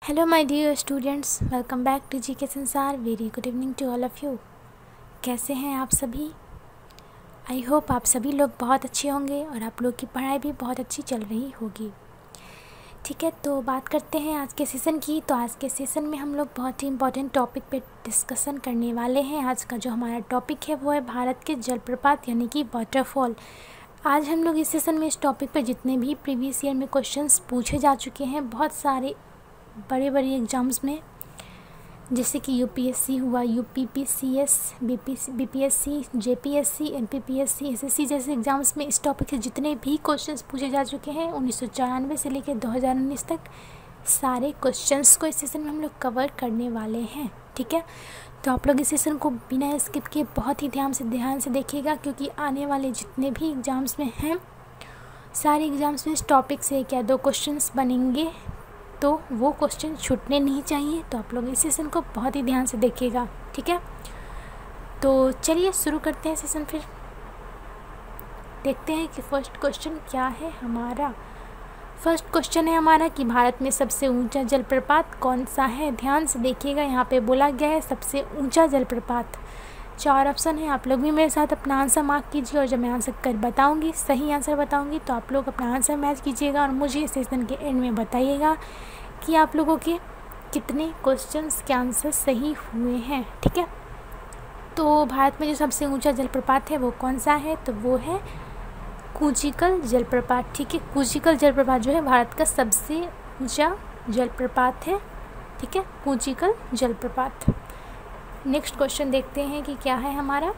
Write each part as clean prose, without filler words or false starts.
Hello my dear students, welcome back to G K Sansar. Very good evening to all of you. कैसे हैं आप सभी? I hope आप सभी लोग बहुत अच्छे होंगे और आप लोग की पढ़ाई भी बहुत अच्छी चल रही होगी। ठीक है, तो बात करते हैं आज के सेशन की। तो आज के सेशन में हम लोग बहुत ही इम्पोर्टेंट टॉपिक पे डिस्कशन करने वाले हैं। आज का जो हमारा टॉपिक है वो है भारत के जलप्रपात यानी कि वाटरफॉल। आज हम लोग इस सेशन में इस टॉपिक पे जितने भी प्रीवियस ईयर में क्वेश्चंस पूछे जा चुके हैं बहुत सारे बड़े बड़े एग्ज़ाम्स में, जैसे कि यूपीएससी हुआ, UPPCS, BPSC, JPSC, NPPSC, SSC जैसे एग्ज़ाम्स में इस टॉपिक से जितने भी क्वेश्चंस पूछे जा चुके हैं 1994 से लेकर 2019 तक, सारे क्वेश्चंस को इस सेशन में हम लोग कवर करने वाले हैं। ठीक है, तो आप लोग इस सेशन को बिना स्किप किए बहुत ही ध्यान से देखिएगा, क्योंकि आने वाले जितने भी एग्ज़ाम्स में हैं सारे एग्ज़ाम्स में इस टॉपिक से एक या दो क्वेश्चंस बनेंगे, तो वो क्वेश्चन छूटने नहीं चाहिए। तो आप लोग इस सेशन को बहुत ही ध्यान से देखिएगा। ठीक है, तो चलिए शुरू करते हैं सेशन। फिर देखते हैं कि फर्स्ट क्वेश्चन क्या है हमारा। फर्स्ट क्वेश्चन है हमारा कि भारत में सबसे ऊंचा जलप्रपात कौन सा है। ध्यान से देखिएगा, यहाँ पे बोला गया है सबसे ऊंचा जलप्रपात। 4 ऑप्शन है, आप लोग भी मेरे साथ अपना आंसर मार्क कीजिए और जब मैं आंसर कर बताऊंगी, सही आंसर बताऊंगी, तो आप लोग अपना आंसर मैच कीजिएगा और मुझे सेशन के एंड में बताइएगा कि आप लोगों के कितने क्वेश्चंस के आंसर सही हुए हैं। ठीक है, तो भारत में जो सबसे ऊंचा जलप्रपात है वो कौन सा है, तो वो है कूचिकल जलप्रपात। ठीक है, कूचिकल जलप्रपात जो है भारत का सबसे ऊंचा जलप्रपात है। ठीक है, कूचिकल जलप्रपात। नेक्स्ट क्वेश्चन देखते हैं कि क्या है हमारा।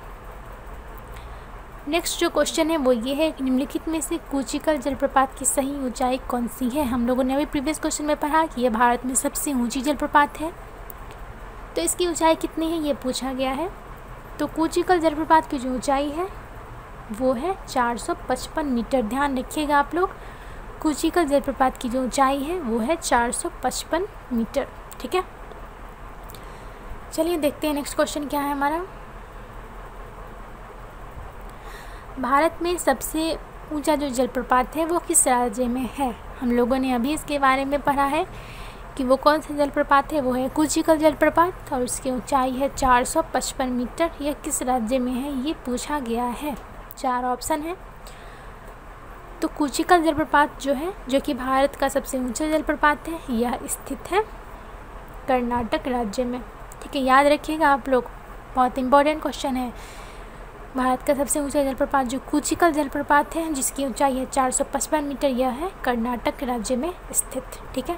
नेक्स्ट जो क्वेश्चन है वो ये है कि निम्नलिखित में से कूचिकल जलप्रपात की सही ऊंचाई कौन सी है। हम लोगों ने अभी प्रीवियस क्वेश्चन में पढ़ा कि यह भारत में सबसे ऊंची जलप्रपात है, तो इसकी ऊंचाई कितनी है ये पूछा गया है। तो कूचिकल जलप्रपात की जो ऊंचाई है वो है 455 मीटर। ध्यान रखिएगा आप लोग, कूचिकल जलप्रपात की जो ऊंचाई है वो है 455 मीटर। ठीक है, चलिए देखते हैं नेक्स्ट क्वेश्चन क्या है हमारा। भारत में सबसे ऊंचा जो जलप्रपात है वो किस राज्य में है। हम लोगों ने अभी इसके बारे में पढ़ा है कि वो कौन सा जलप्रपात है, वो है कूचिकल जलप्रपात और उसकी ऊंचाई है 455 मीटर। यह किस राज्य में है ये पूछा गया है। 4 ऑप्शन है। तो कूचिकल जलप्रपात जो है, जो कि भारत का सबसे ऊंचा जलप्रपात है, यह स्थित है कर्नाटक राज्य में। ठीक है, याद रखिएगा आप लोग, बहुत इंपॉर्टेंट क्वेश्चन है। भारत का सबसे ऊंचा जलप्रपात जो कूचिकल जलप्रपात है, जिसकी ऊंचाई है 455 मीटर, यह है कर्नाटक राज्य में स्थित। ठीक है,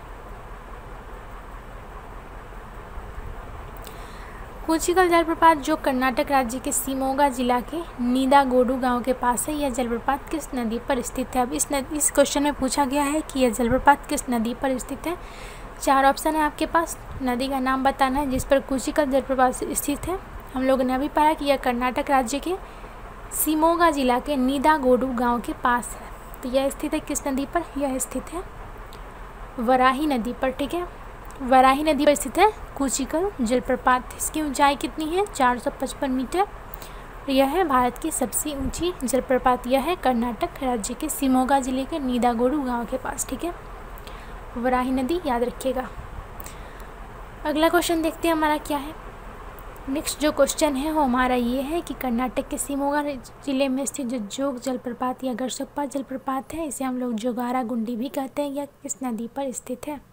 कूचिकल जलप्रपात जो कर्नाटक राज्य के शिमोगा जिला के नीदागोडू गांव के पास है, यह जलप्रपात किस नदी पर स्थित है। अब इस क्वेश्चन में पूछा गया है कि यह जलप्रपात किस नदी पर स्थित है। 4 ऑप्शन है आपके पास, नदी का नाम बताना है जिस पर कूचिकल जलप्रपात स्थित है। हम लोगों ने अभी पढ़ा कि यह कर्नाटक राज्य के शिमोगा जिला के नीदागोडू गांव के पास है। तो यह स्थित है किस नदी पर, यह स्थित है वराही नदी पर। ठीक है, वराही नदी पर स्थित है कूचिकल जलप्रपात। इसकी ऊंचाई कितनी है, 455 मीटर। यह है भारत की सबसे ऊंची जलप्रपात, यह है कर्नाटक राज्य के शिमोगा जिले के नीदागोडू गांव के पास। ठीक है, वराही नदी याद रखिएगा। अगला क्वेश्चन देखते हैं हमारा क्या है। नेक्स्ट जो क्वेश्चन है वो हमारा ये है कि कर्नाटक के शिमोगा जिले में स्थित जो जोग जलप्रपात या गरसप्पा जलप्रपात है, इसे हम लोग जोगारा गुंडी भी कहते हैं, यह किस नदी पर स्थित है।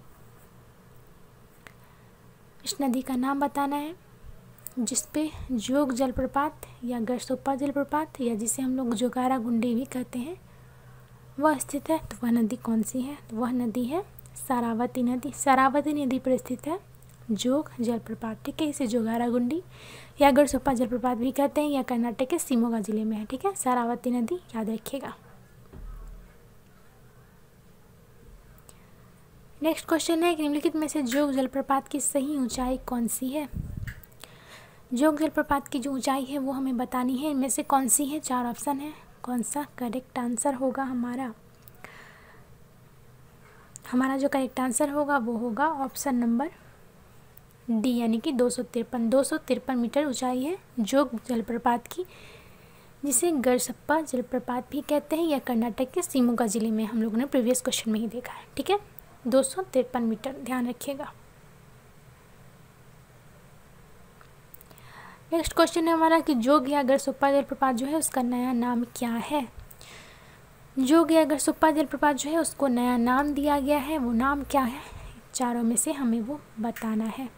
इस नदी का नाम बताना है जिस पे जोग जलप्रपात या गरसप्पा जलप्रपात या जिसे हम लोग जोगारा गुंडी भी कहते हैं वह स्थित है। तो वह नदी कौन सी है, तो वह नदी है शरावती नदी। शरावती नदी पर स्थित है जोग जलप्रपात। ठीक है, इसे जोगारा गुंडी या गरसप्पा जलप्रपात भी कहते हैं, या कर्नाटक के शिमोगा जिले में है। ठीक है, शरावती नदी याद रखिएगा। नेक्स्ट क्वेश्चन है कि निम्नलिखित में से जोग जलप्रपात की सही ऊंचाई कौन सी है। जोग जलप्रपात की जो ऊंचाई है वो हमें बतानी है, इनमें से कौन सी है। 4 ऑप्शन है, कौन सा करेक्ट आंसर होगा हमारा। जो करेक्ट आंसर होगा वो होगा ऑप्शन नंबर डी, यानी कि 253 मीटर ऊंचाई है जोग जलप्रपात की, जिसे गरसप्पा जलप्रपात भी कहते हैं, या कर्नाटक के शिमोगा जिले में हम लोगों ने प्रीवियस क्वेश्चन में ही देखा है। ठीक है, 253 मीटर ध्यान रखिएगा। नेक्स्ट क्वेश्चन है हमारा कि जोग या गरसोप्पा जलप्रपात जो है उसका नया नाम क्या है। जोग या गरसोप्पा जलप्रपात जो है उसको नया नाम दिया गया है, वो नाम क्या है, चारों में से हमें वो बताना है।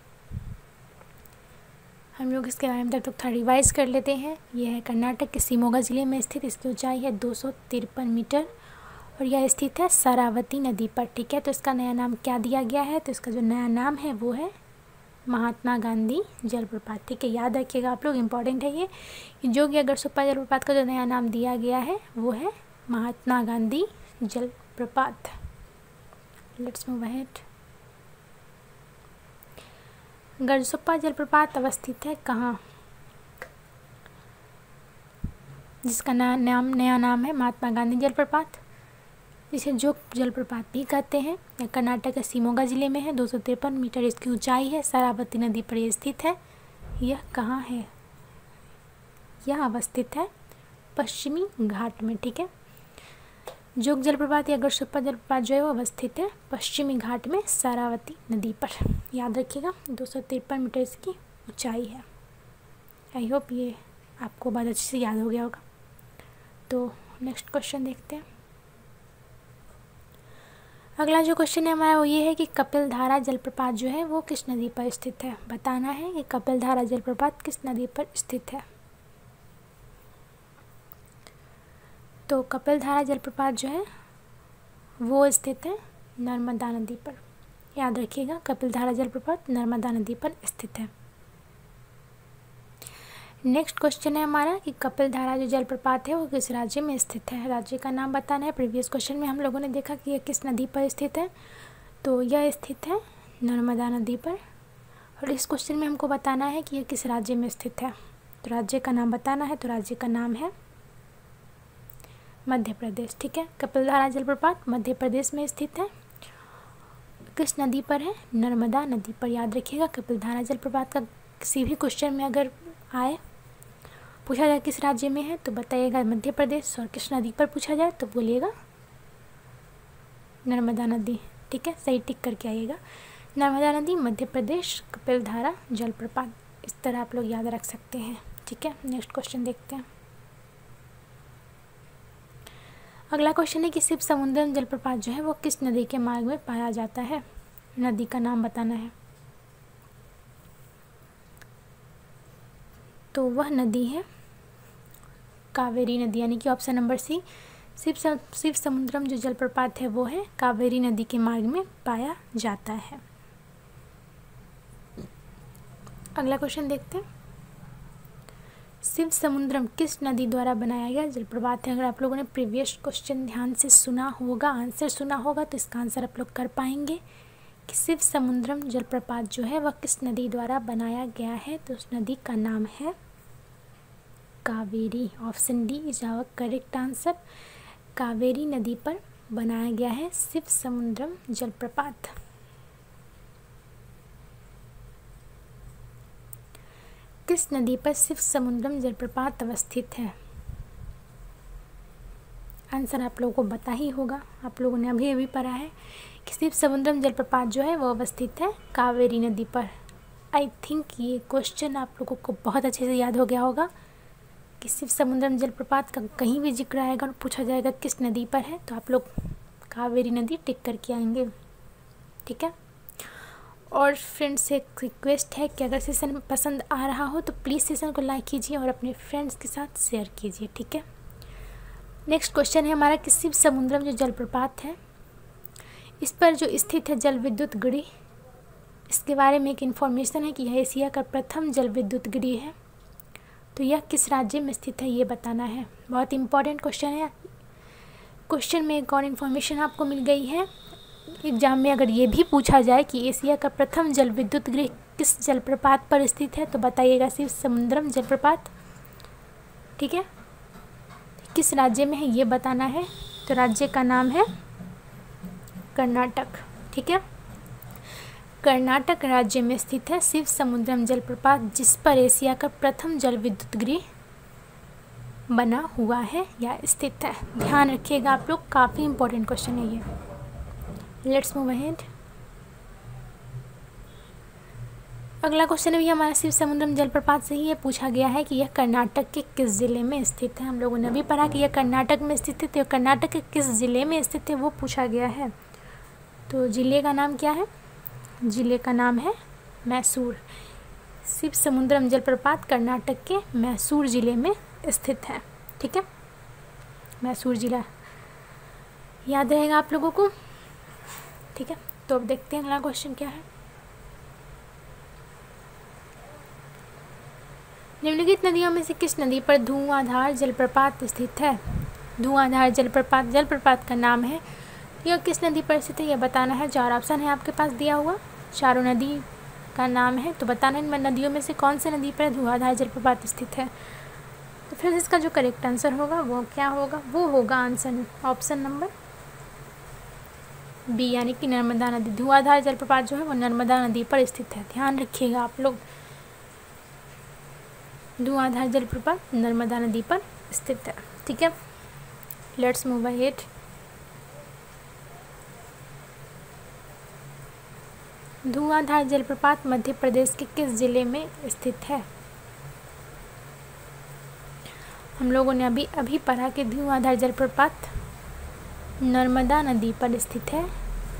हम लोग इसके बारे में तब तक थोड़ा रिवाइज कर लेते हैं। यह है कर्नाटक के शिमोगा ज़िले में स्थित, इसकी ऊंचाई है 253 मीटर और यह स्थित है शरावती नदी पर। ठीक है, तो इसका नया नाम क्या दिया गया है, तो इसका जो नया नाम है वो है महात्मा गांधी जलप्रपात। ठीक है, याद रखिएगा आप लोग, इम्पॉर्टेंट है ये। जोग या गरसोप्पा जलप्रपात का जो नया नाम दिया गया है वो है महात्मा गांधी जलप्रपात। Let's move ahead. गरसोप्पा जलप्रपात अवस्थित है कहाँ, जिसका नया नाम है महात्मा गांधी जलप्रपात, जिसे जोग जलप्रपात भी कहते हैं। यह कर्नाटक के शिमोगा जिले में है, 253 मीटर इसकी ऊंचाई है, शरावती नदी पर यह स्थित है। यह कहाँ है, यह अवस्थित है पश्चिमी घाट में। ठीक है, जोग जलप्रपात या गरसोप्पा जलप्रपात जो है वो अवस्थित है पश्चिमी घाट में शरावती नदी पर। याद रखिएगा, 253 मीटर इसकी ऊंचाई है। आई होप ये आपको बहुत अच्छे से याद हो गया होगा। तो नेक्स्ट क्वेश्चन देखते हैं। अगला जो क्वेश्चन है हमारा वो ये है कि कपिलधारा जलप्रपात जो है वो किस नदी पर स्थित है। बताना है कि कपिलधारा जलप्रपात किस नदी पर स्थित है। तो कपिलधारा जलप्रपात जो है वो स्थित है नर्मदा नदी पर। याद रखिएगा, कपिलधारा जलप्रपात नर्मदा नदी पर स्थित है। नेक्स्ट क्वेश्चन है हमारा कि कपिलधारा जो जलप्रपात है वो किस राज्य में स्थित है। राज्य का नाम बताना है। प्रीवियस क्वेश्चन में हम लोगों ने देखा कि यह किस नदी पर स्थित है, तो यह स्थित है नर्मदा नदी पर। और इस क्वेश्चन में हमको बताना है कि यह किस राज्य में स्थित है, तो राज्य का नाम बताना है। तो राज्य का नाम है मध्य प्रदेश। ठीक है, कपिलधारा जलप्रपात मध्य प्रदेश में स्थित है। किस नदी पर है, नर्मदा नदी पर। याद रखिएगा, कपिलधारा जलप्रपात का किसी भी क्वेश्चन में अगर आए, पूछा जाए किस राज्य में है, तो बताइएगा मध्य प्रदेश, और किस नदी पर पूछा जाए तो बोलिएगा नर्मदा नदी। ठीक है, सही टिक करके आइएगा, नर्मदा नदी मध्य प्रदेश कपिलधारा जलप्रपात। इस तरह आप लोग याद रख सकते हैं। ठीक है, नेक्स्ट क्वेश्चन देखते हैं। अगला क्वेश्चन है कि शिव समुद्रम जलप्रपात जो है वो किस नदी के मार्ग में पाया जाता है। नदी का नाम बताना है। तो वह नदी है कावेरी नदी, यानी कि option number C, Shivasamudram जो जलप्रपात है वो है कावेरी नदी के मार्ग में पाया जाता है। अगला क्वेश्चन देखते हैं। शिव समुद्रम किस नदी द्वारा बनाया गया जलप्रपात है। अगर आप लोगों ने प्रीवियस क्वेश्चन ध्यान से सुना होगा, आंसर सुना होगा, तो इसका आंसर आप लोग कर पाएंगे कि शिव समुद्रम जलप्रपात जो है वह किस नदी द्वारा बनाया गया है। तो उस नदी का नाम है Kaveri. Option D is our correct answer. Kaveri नदी पर बनाया गया है शिव समुद्रम जलप्रपात। किस नदी पर शिव समुद्रम जलप्रपात अवस्थित है। आंसर आप लोगों को पता ही होगा, आप लोगों ने अभी अभी पढ़ा है कि शिव समुद्रम जलप्रपात जो है वो अवस्थित है कावेरी नदी पर। आई थिंक ये क्वेश्चन आप लोगों को बहुत अच्छे से याद हो गया होगा कि शिव समुद्रम जलप्रपात का कहीं भी जिक्र आएगा और पूछा जाएगा किस नदी पर है, तो आप लोग कावेरी नदी टिक करके आएंगे। ठीक है, और फ्रेंड्स एक रिक्वेस्ट है कि अगर सेशन पसंद आ रहा हो तो प्लीज़ सेशन को लाइक कीजिए और अपने फ्रेंड्स के साथ शेयर कीजिए। ठीक है, नेक्स्ट क्वेश्चन है हमारा कि शिव समुद्रम जो जलप्रपात है इस पर जो स्थित है जल विद्युत गृह, इसके बारे में एक इन्फॉर्मेशन है कि यह एशिया का प्रथम जल विद्युत गृह है। तो यह किस राज्य में स्थित है ये बताना है। बहुत इंपॉर्टेंट क्वेश्चन है। क्वेश्चन में एक और इन्फॉर्मेशन आपको मिल गई है। एग्जाम में अगर ये भी पूछा जाए कि एशिया का प्रथम जल विद्युत गृह किस जलप्रपात पर स्थित है, तो बताइएगा शिव समुद्रम जलप्रपात। ठीक है, किस राज्य में है ये बताना है। तो राज्य का नाम है कर्नाटक। ठीक है, कर्नाटक राज्य में स्थित है शिव समुद्रम जलप्रपात, जिस पर एशिया का प्रथम जल विद्युत गृह बना हुआ है या स्थित है। ध्यान रखिएगा आप लोग, काफ़ी इंपॉर्टेंट क्वेश्चन है ये। Let's move ahead. अगला क्वेश्चन भी हमारा शिव समुद्रम जलप्रपात से ही है। पूछा गया है कि यह कर्नाटक के किस जिले में स्थित है। हम लोगों ने भी पढ़ा कि यह कर्नाटक में स्थित है, तो कर्नाटक के किस जिले में स्थित है वो पूछा गया है। तो जिले का नाम क्या है? जिले का नाम है मैसूर। शिव समुद्रम जलप्रपात कर्नाटक के मैसूर जिले में स्थित है। ठीक है, मैसूर जिला याद रहेगा आप लोगों को। ठीक है, तो अब देखते हैं अगला क्वेश्चन क्या है। निम्नलिखित नदियों में से किस नदी पर धुआंधार जलप्रपात स्थित है? धुआंधार जलप्रपात का नाम है। यह किस नदी पर स्थित है यह बताना है। 4 ऑप्शन है आपके पास दिया हुआ, चारों नदी का नाम है, तो बताना इन नदियों में से कौन सी नदी पर धुआंधार जलप्रपात स्थित है। तो फिर इसका जो करेक्ट आंसर होगा वो क्या होगा? वो होगा आंसर ऑप्शन नंबर बी, यानी कि नर्मदा नदी। धुआंधार जलप्रपात जो है वो नर्मदा नदी पर स्थित है, ध्यान रखिएगा आप लोग। धुआंधार जलप्रपात नर्मदा नदी पर स्थित है। ठीक है, लेट्स मूव अहेड। धुआंधार जलप्रपात मध्य प्रदेश के किस जिले में स्थित है? हम लोगों ने अभी पढ़ा कि धुआंधार जलप्रपात नर्मदा नदी पर स्थित है,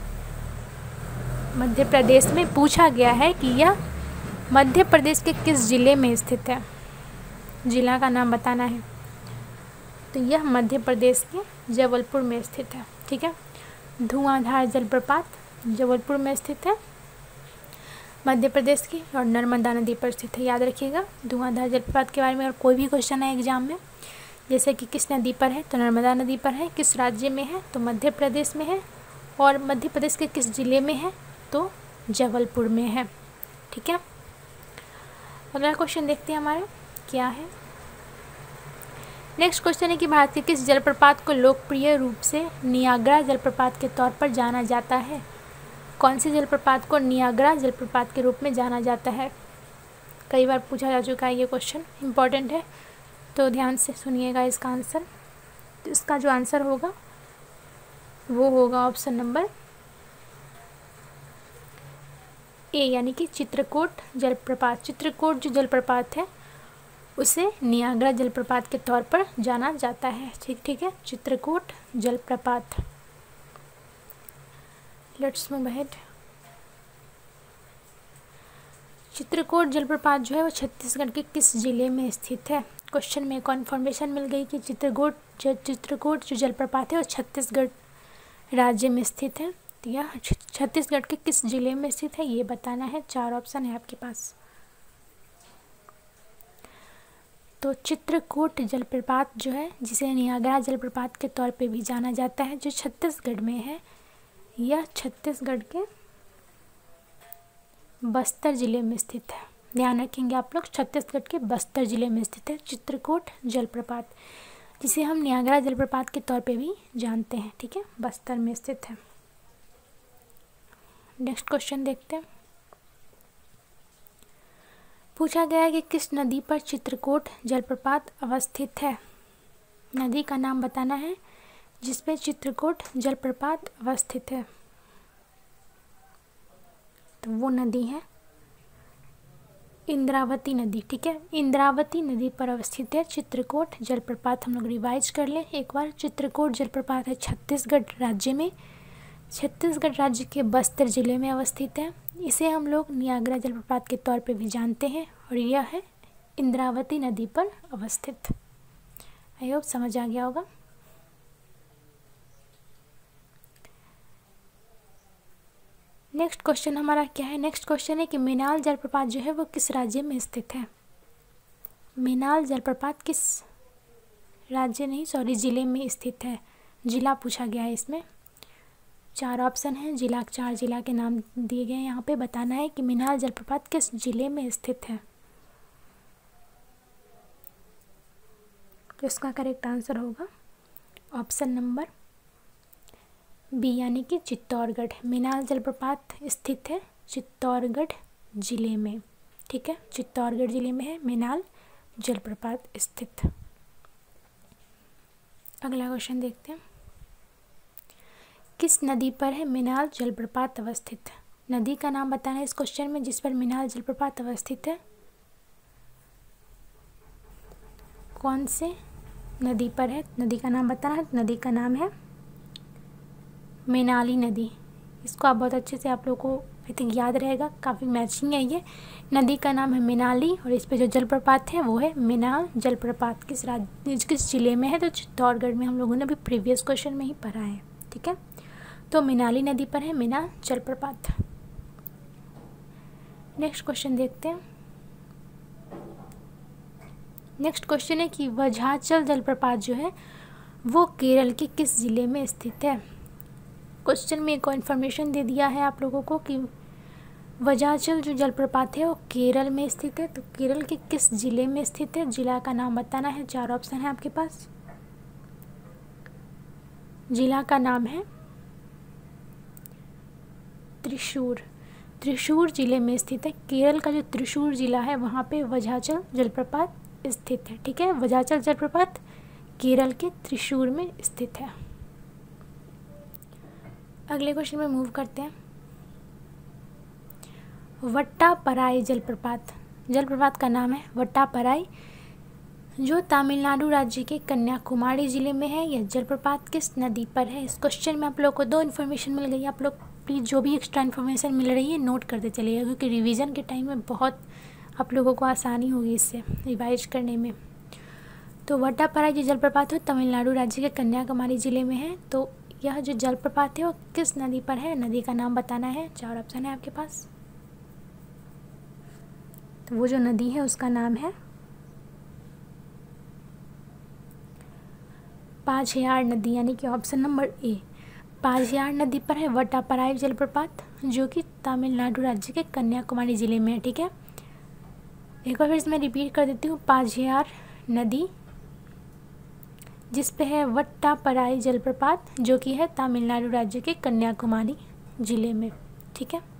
मध्य प्रदेश में। पूछा गया है कि यह मध्य प्रदेश के किस जिले में स्थित है, जिला का नाम बताना है। तो यह मध्य प्रदेश के जबलपुर में स्थित है। ठीक है, धुआंधार जलप्रपात जबलपुर में स्थित है, मध्य प्रदेश की, और नर्मदा नदी पर स्थित है। याद रखिएगा धुआंधार जलप्रपात के बारे में अगर कोई भी क्वेश्चन है एग्जाम में, जैसे कि किस नदी पर है तो नर्मदा नदी पर है, किस राज्य में है तो मध्य प्रदेश में है, और मध्य प्रदेश के किस जिले में है तो जबलपुर में है। ठीक है, अगला क्वेश्चन देखते हैं हमारा क्या है। नेक्स्ट क्वेश्चन है कि भारत के किस जलप्रपात को लोकप्रिय रूप से नियाग्रा जलप्रपात के तौर पर जाना जाता है? कौन से जलप्रपात को नियाग्रा जलप्रपात के रूप में जाना जाता है? कई बार पूछा जा चुका है ये क्वेश्चन, इम्पॉर्टेंट है, तो ध्यान से सुनिएगा इसका आंसर। तो इसका जो आंसर होगा वो होगा ऑप्शन नंबर ए, यानी कि चित्रकूट जलप्रपात। चित्रकूट जो जलप्रपात है उसे नियाग्रा जलप्रपात के तौर पर जाना जाता है। ठीक है, चित्रकूट जलप्रपात। Let's move ahead. चित्रकूट जलप्रपात जो है वो छत्तीसगढ़ के किस जिले में स्थित है? क्वेश्चन में कन्फर्मेशन मिल गई कि चित्रकूट जो जलप्रपात है वो छत्तीसगढ़ राज्य में स्थित है। तो यह छत्तीसगढ़ के किस जिले में स्थित है ये बताना है। 4 ऑप्शन है आपके पास। तो चित्रकूट जलप्रपात जो है, जिसे नियाग्रा जलप्रपात के तौर पे भी जाना जाता है, जो छत्तीसगढ़ में है, यह छत्तीसगढ़ के बस्तर जिले में स्थित है। ध्यान रखेंगे आप लोग, छत्तीसगढ़ के बस्तर जिले में स्थित है चित्रकूट जलप्रपात, जिसे हम नियाग्रा जलप्रपात के तौर पे भी जानते हैं। ठीक है, बस्तर में स्थित है। नेक्स्ट क्वेश्चन देखते हैं। पूछा गया है कि किस नदी पर चित्रकूट जलप्रपात अवस्थित है? नदी का नाम बताना है जिस पे चित्रकूट जलप्रपात अवस्थित है। तो वो नदी है इंद्रावती नदी। ठीक है, इंद्रावती नदी पर अवस्थित है चित्रकूट जलप्रपात। हम लोग रिवाइज कर लें एक बार। चित्रकूट जलप्रपात है छत्तीसगढ़ राज्य में, छत्तीसगढ़ राज्य के बस्तर जिले में अवस्थित है। इसे हम लोग नियाग्रा जलप्रपात के तौर पे भी जानते हैं, और यह है इंद्रावती नदी पर अवस्थित। आई होप समझ आ गया होगा। नेक्स्ट क्वेश्चन हमारा क्या है? नेक्स्ट क्वेश्चन है कि मेनाल जलप्रपात जो है वो किस राज्य में स्थित है? मेनाल जलप्रपात किस राज्य नहीं, सॉरी, जिले में स्थित है। जिला पूछा गया है इसमें। 4 ऑप्शन है, 4 जिला के नाम दिए गए हैं यहाँ पे। बताना है कि मेनाल जलप्रपात किस जिले में स्थित है। तो इसका करेक्ट आंसर होगा ऑप्शन नंबर बी, यानी कि चित्तौड़गढ़। मेनाल जलप्रपात स्थित है चित्तौड़गढ़ जिले में। ठीक है, चित्तौड़गढ़ जिले में है मेनाल जलप्रपात स्थित। अगला क्वेश्चन देखते हैं। किस नदी पर है मेनाल जलप्रपात अवस्थित? नदी का नाम बताना है इस क्वेश्चन में जिस पर मीनाल जलप्रपात अवस्थित है। कौन से नदी पर है, नदी का नाम बताना है। नदी का नाम है मैनाली नदी। इसको आप बहुत अच्छे से आप लोगों को आई थिंक याद रहेगा, काफ़ी मैचिंग है ये। नदी का नाम है मैनाली और इस पे जो जलप्रपात है वो है मीनाल जलप्रपात। किस जिले में है, तो चित्तौड़गढ़ में। हम लोगों ने अभी प्रीवियस क्वेश्चन में ही पढ़ा है, ठीक है। तो मैनाली नदी पर है मीनाल जलप्रपात। नेक्स्ट क्वेश्चन देखते हैं। नेक्स्ट क्वेश्चन है कि वज्राचल जलप्रपात जो है वो केरल के किस जिले में स्थित है। क्वेश्चन में एक और इन्फॉर्मेशन दे दिया है आप लोगों को कि वज्राचल जो जलप्रपात है वो केरल में स्थित है। तो केरल के किस जिले में स्थित है, जिला का नाम बताना है। 4 ऑप्शन है आपके पास। जिला का नाम है त्रिशूर। त्रिशूर जिले में स्थित है। केरल का जो त्रिशूर जिला है वहाँ पे वज्राचल जलप्रपात स्थित है, ठीक है। वज्राचल जलप्रपात केरल के त्रिशूर में स्थित है। अगले क्वेश्चन में मूव करते हैं। वट्टापराई जलप्रपात, जलप्रपात का नाम है वट्टापराई, जो तमिलनाडु राज्य के कन्याकुमारी जिले में है। यह जलप्रपात किस नदी पर है। इस क्वेश्चन में आप लोग को 2 इन्फॉर्मेशन मिल गई। आप लोग प्लीज़ जो भी एक्स्ट्रा इन्फॉर्मेशन मिल रही है नोट करते चलिएगा, क्योंकि रिवीजन के टाइम में बहुत आप लोगों को आसानी होगी इससे रिवाइज करने में। तो वट्टापराई जो जलप्रपात है तमिलनाडु राज्य के कन्याकुमारी जिले में है। तो यह जो जलप्रपात है वो किस नदी पर है, नदी का नाम बताना है। 4 ऑप्शन है आपके पास। तो वो जो नदी है उसका नाम है पाझियार नदी, यानी कि ऑप्शन नंबर ए पाझियार नदी पर है वट्टापराई जलप्रपात, जो कि तमिलनाडु राज्य के कन्याकुमारी जिले में है, ठीक है। एक बार फिर से मैं रिपीट कर देती हूँ। पाझियार नदी जिस पे है वट्टापराई जलप्रपात, जो कि है तमिलनाडु राज्य के कन्याकुमारी जिले में, ठीक है।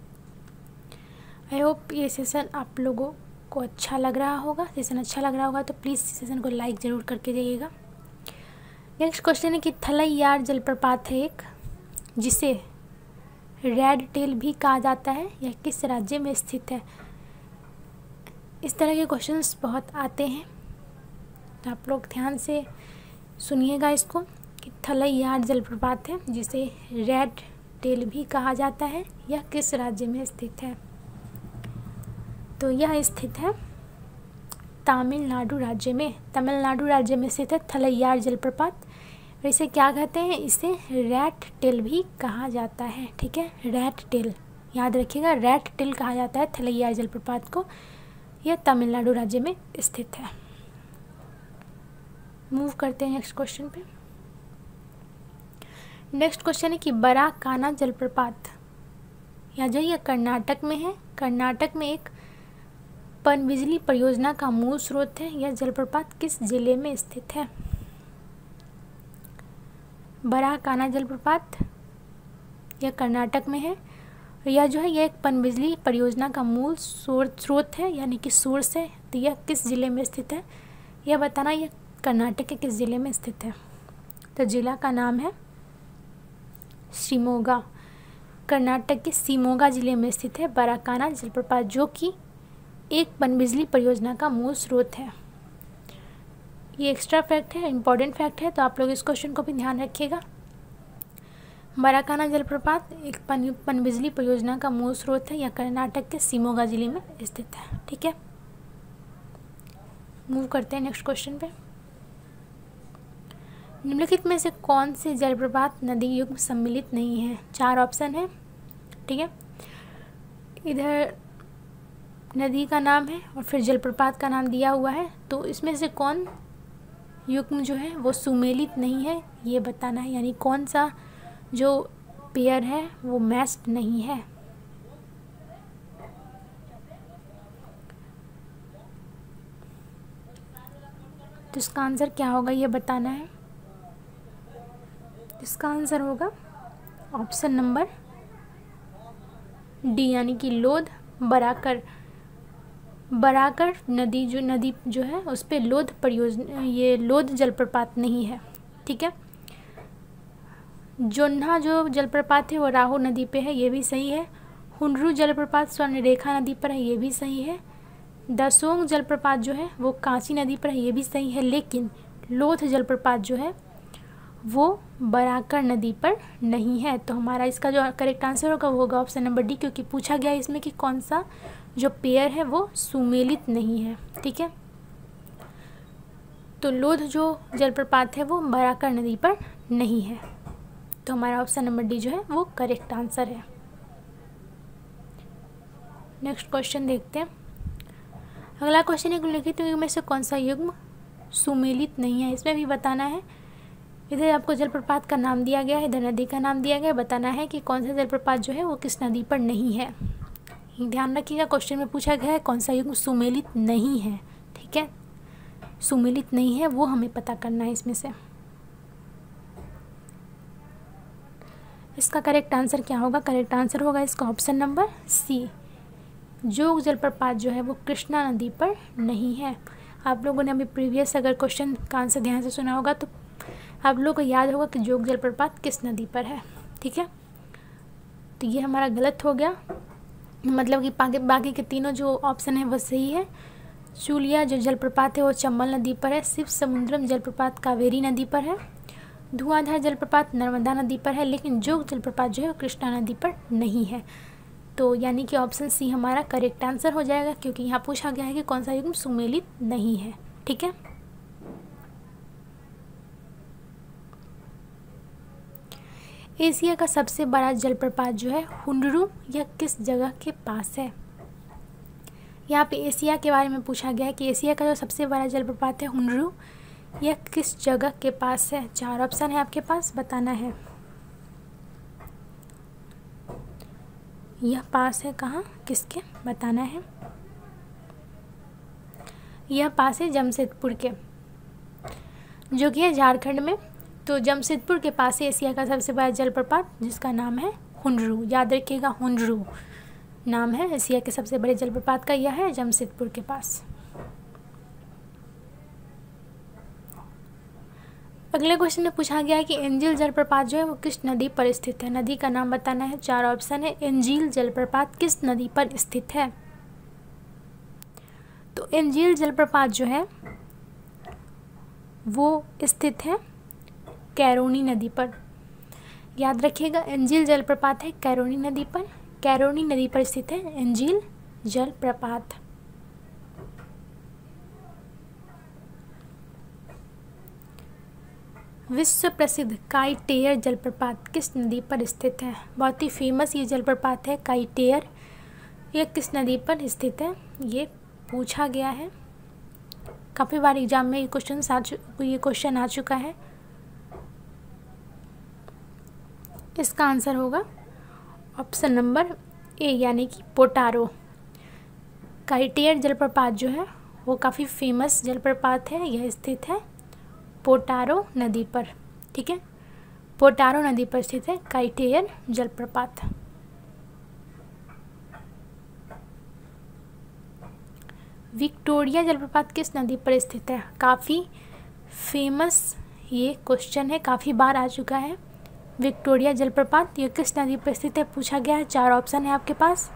आई होप ये सेशन आप लोगों को अच्छा लग रहा होगा। सेशन अच्छा लग रहा होगा तो प्लीज़ सेशन को लाइक ज़रूर करके जाइएगा। नेक्स्ट क्वेश्चन है कि थलैयार जलप्रपात है एक, जिसे रेड टेल भी कहा जाता है, यह किस राज्य में स्थित है। इस तरह के क्वेश्चंस बहुत आते हैं, तो आप लोग ध्यान से सुनिएगा इसको कि थलैयार जलप्रपात है जिसे रेड टेल भी कहा जाता है, यह किस राज्य में स्थित है। तो यह स्थित है तमिलनाडु राज्य में। तमिलनाडु राज्य में स्थित है थलैयार जलप्रपात। और इसे क्या कहते हैं, इसे रेड टेल भी कहा जाता है, ठीक है। रेड टेल याद रखिएगा, रेड टेल कहा जाता है थलैयार जलप्रपात को। यह तमिलनाडु राज्य में स्थित है। मूव करते हैं नेक्स्ट क्वेश्चन पे। नेक्स्ट क्वेश्चन है कि बराकाना जलप्रपात या जो यह कर्नाटक में है। कर्नाटक में एक पनबिजली परियोजना का मूल स्रोत है। यह जलप्रपात किस जिले में स्थित है। बराकाना जलप्रपात यह कर्नाटक में है। यह जो है यह एक पनबिजली परियोजना का मूल स्रोत है, यानी कि सोर्स है। तो यह किस जिले में स्थित है, यह बताना। यह कर्नाटक के किस जिले में स्थित है। तो जिला का नाम है शिमोगा। कर्नाटक के शिमोगा जिले में स्थित है बराकाना जलप्रपात, जो कि एक पनबिजली परियोजना का मूल स्रोत है। ये एक्स्ट्रा फैक्ट है, इम्पॉर्टेंट फैक्ट है, तो आप लोग इस क्वेश्चन को भी ध्यान रखिएगा। बराकाना जलप्रपात एक पनबिजली परियोजना का मूल स्रोत है। यह कर्नाटक के शिमोगा जिले में स्थित है, ठीक है। मूव करते हैं नेक्स्ट क्वेश्चन पे। निम्नलिखित में से कौन से जलप्रपात नदी युग्म सम्मिलित नहीं है। 4 ऑप्शन है, ठीक है। इधर नदी का नाम है और फिर जलप्रपात का नाम दिया हुआ है, तो इसमें से कौन युग्म जो है वो सुमेलित नहीं है, ये बताना है। यानी कौन सा जो पेयर है वो मैच्ड नहीं है। तो इसका आंसर क्या होगा ये बताना है। इसका आंसर होगा ऑप्शन नंबर डी, यानी कि लोध बराकर। बराकर नदी जो है उस पे लोध परियोजना, ये लोध जलप्रपात नहीं है, ठीक है। जोन्हा जो जलप्रपात है वो राहु नदी पे है, ये भी सही है। हुंडरू जलप्रपात स्वर्णरेखा नदी पर है, ये भी सही है। दसोंग जलप्रपात जो है वो कांची नदी पर है, ये भी सही है। लेकिन लोथ जलप्रपात जो है वो बराकर नदी पर नहीं है। तो हमारा इसका जो करेक्ट आंसर होगा वो होगा ऑप्शन नंबर डी, क्योंकि पूछा गया इसमें कि कौन सा जो पेयर है वो सुमेलित नहीं है। ठीक है, तो लोध जो जलप्रपात है वो बराकर नदी पर नहीं है। तो हमारा ऑप्शन नंबर डी जो है वो करेक्ट आंसर है। नेक्स्ट क्वेश्चन देखते हैं। अगला क्वेश्चन है निम्नलिखित में से कौन सा युग्म सुमेलित नहीं है। इसमें भी बताना है, इधर आपको जलप्रपात का नाम दिया गया है, इधर नदी का नाम दिया गया है, बताना है कि कौन सा जलप्रपात जो है वो किस नदी पर नहीं है। ध्यान रखिएगा, क्वेश्चन में पूछा गया है कौन सा युग्म सुमेलित नहीं है। ठीक है, सुमेलित नहीं है वो हमें पता करना है इसमें से। इसका करेक्ट आंसर क्या होगा? करेक्ट आंसर होगा इसका ऑप्शन नंबर सी, जोग जलप्रपात जो है वो कृष्णा नदी पर नहीं है। आप लोगों ने अभी प्रीवियस अगर क्वेश्चन का आंसर ध्यान से सुना होगा तो आप लोगों को याद होगा कि जोग जलप्रपात किस नदी पर है। ठीक है, तो ये हमारा गलत हो गया, मतलब कि बाकी के तीनों जो ऑप्शन है वो सही है। चूलिया जो जलप्रपात है वो चंबल नदी पर है। शिव समुद्रम जलप्रपात कावेरी नदी पर है। धुआंधार जलप्रपात नर्मदा नदी पर है। लेकिन जोग जलप्रपात जो है वो कृष्णा नदी पर नहीं है। तो यानी कि ऑप्शन सी हमारा करेक्ट आंसर हो जाएगा, क्योंकि यहाँ पूछा गया है कि कौन सा युग्म सुमेलित नहीं है। ठीक है, एशिया का सबसे बड़ा जलप्रपात जो है हुंडरू यह किस जगह के पास है। यहाँ पे एशिया के बारे में पूछा गया है कि एशिया का जो सबसे बड़ा जलप्रपात है हुंडरू यह किस जगह के पास है। 4 ऑप्शन है आपके पास, बताना है। यह पास है कहाँ, किसके, बताना है। यह पास है जमशेदपुर के, जो कि है झारखंड में। तो जमशेदपुर के पास है एशिया का सबसे बड़ा जलप्रपात, जिसका नाम है हुंडरू। याद रखिएगा, हुंडरू नाम है एशिया के सबसे बड़े जलप्रपात का, यह है जमशेदपुर के पास। अगले क्वेश्चन में पूछा गया है कि एंजिल जलप्रपात जो है वो किस नदी पर स्थित है। नदी का नाम बताना है। 4 ऑप्शन है। एंजिल जलप्रपात किस नदी पर स्थित है? तो एंजिल जलप्रपात जो है वो स्थित है कैरोनी नदी पर। याद रखिएगा, एंजिल जलप्रपात है कैरोनी नदी पर। कैरोनी नदी पर स्थित है एंजिल जलप्रपात। विश्व प्रसिद्ध काईटेयर जलप्रपात किस नदी पर स्थित है? बहुत ही फेमस ये जलप्रपात है काईटेयर। यह किस नदी पर स्थित है ये पूछा गया है। काफ़ी बार एग्जाम में ये क्वेश्चन आ चुका है। इसका आंसर होगा ऑप्शन नंबर ए, यानी कि पोटारो। काईटेयर जलप्रपात जो है वो काफ़ी फेमस जलप्रपात है। यह स्थित है पोटारो नदी पर। ठीक है, पोटारो नदी पर स्थित है काईटेयर जलप्रपात। विक्टोरिया जलप्रपात किस नदी पर स्थित है? काफ़ी फेमस ये क्वेश्चन है, काफ़ी बार आ चुका है। विक्टोरिया जलप्रपात यह किस नदी पर स्थित है पूछा गया है। 4 ऑप्शन है आपके पास।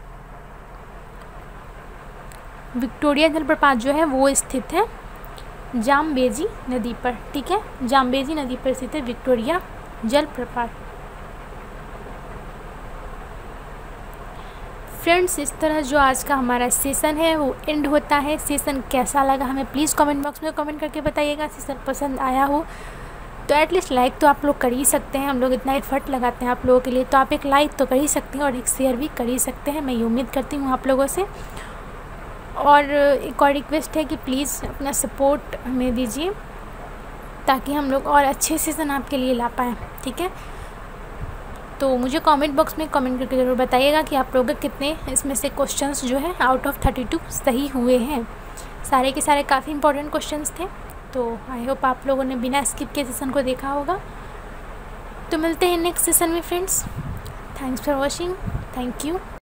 विक्टोरिया जलप्रपात जो है वो स्थित है जाम्बेजी नदी पर। ठीक है, जाम्बेजी नदी पर स्थित है विक्टोरिया जलप्रपात। फ्रेंड्स, इस तरह जो आज का हमारा सेशन है वो एंड होता है। सेशन कैसा लगा हमें प्लीज़ कमेंट बॉक्स में कमेंट करके बताइएगा। सेशन पसंद आया हो तो एटलीस्ट लाइक तो आप लोग कर ही सकते हैं। हम लोग इतना एफर्ट लगाते हैं आप लोगों के लिए, तो आप एक लाइक तो कर ही सकते हैं और एक शेयर भी कर ही सकते हैं। मैं ये उम्मीद करती हूँ आप लोगों से। और एक और रिक्वेस्ट है कि प्लीज़ अपना सपोर्ट हमें दीजिए, ताकि हम लोग और अच्छे सेशन आपके लिए ला पाएँ। ठीक है, तो मुझे कमेंट बॉक्स में कमेंट करके ज़रूर बताइएगा कि आप लोग कितने इसमें से क्वेश्चंस जो है आउट ऑफ 32 सही हुए हैं। सारे के सारे काफ़ी इंपॉर्टेंट क्वेश्चंस थे। तो आई होप आप लोगों ने बिना स्किप के सेशन को देखा होगा। तो मिलते हैं नेक्स्ट सेशन में friends. Thanks for watching. Thank you.